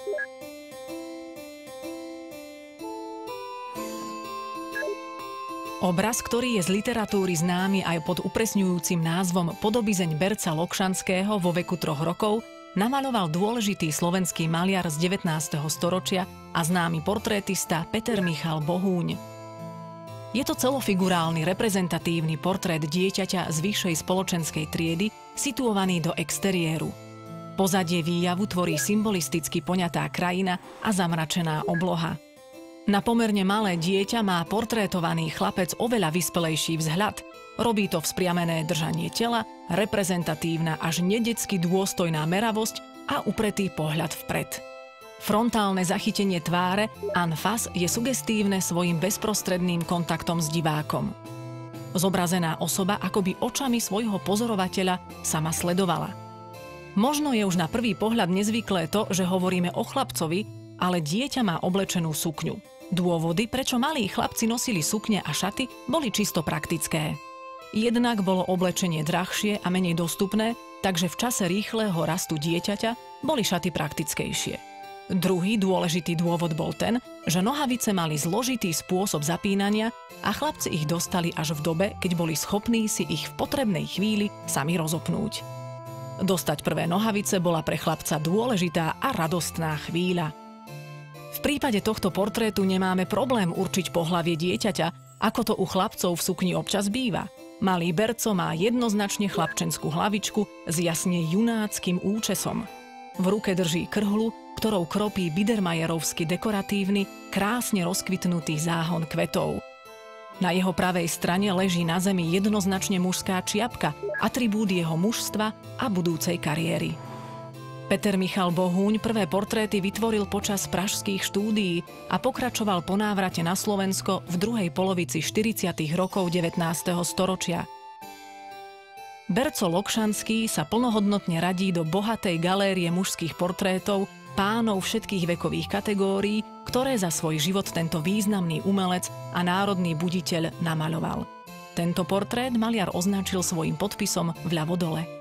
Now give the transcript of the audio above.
Obraz, ktorý je z literatúry známy aj pod upresňujúcim názvom Podobizeň Berca Lokšanského vo veku 3 rokov, namaľoval dôležitý slovenský maliar z 19. storočia a známy portrétista Peter Michal Bohúň. Je to celofigurálny reprezentatívny portrét dieťaťa z vyššej spoločenskej triedy, situovaný do exteriéru. Pozadie výjavu tvorí symbolisticky poňatá krajina a zamračená obloha. Na pomerne malé dieťa má portrétovaný chlapec oveľa vyspelejší vzhľad. Robí to vzpriamené držanie tela, reprezentatívna až nedetsky dôstojná meravosť a upretý pohľad vpred. Frontálne zachytenie tváre en face je sugestívne svojim bezprostredným kontaktom s divákom. Zobrazená osoba akoby očami svojho pozorovateľa sama sledovala. Možno je už na prvý pohľad nezvyklé to, že hovoríme o chlapcovi, ale dieťa má oblečenú sukňu. Dôvody, prečo malí chlapci nosili sukne a šaty, boli čisto praktické. Jednak bolo oblečenie drahšie a menej dostupné, takže v čase rýchleho rastu dieťaťa boli šaty praktickejšie. Druhý dôležitý dôvod bol ten, že nohavice mali zložitý spôsob zapínania a chlapci ich dostali až v dobe, keď boli schopní si ich v potrebnej chvíli sami rozopnúť. Dostať prvé nohavice bola pre chlapca dôležitá a radostná chvíľa. V prípade tohto portrétu nemáme problém určiť pohlavie dieťaťa, ako to u chlapcov v sukni občas býva. Malý Berco má jednoznačne chlapčenskú hlavičku s jasne junáckym účesom. V ruke drží krhlu, ktorou kropí biedermajerovsky dekoratívny, krásne rozkvitnutý záhon kvetov. Na jeho pravej strane leží na zemi jednoznačne mužská čiapka, atribút jeho mužstva a budúcej kariéry. Peter Michal Bohúň prvé portréty vytvoril počas pražských štúdií a pokračoval po návrate na Slovensko v druhej polovici 40. rokov 19. storočia. Berco Lokšanský sa plnohodnotne radí do bohatej galérie mužských portrétov pánov všetkých vekových kategórií, ktoré za svoj život tento významný umelec a národný buditeľ namaľoval. Tento portrét maliar označil svojím podpisom vľavo dole.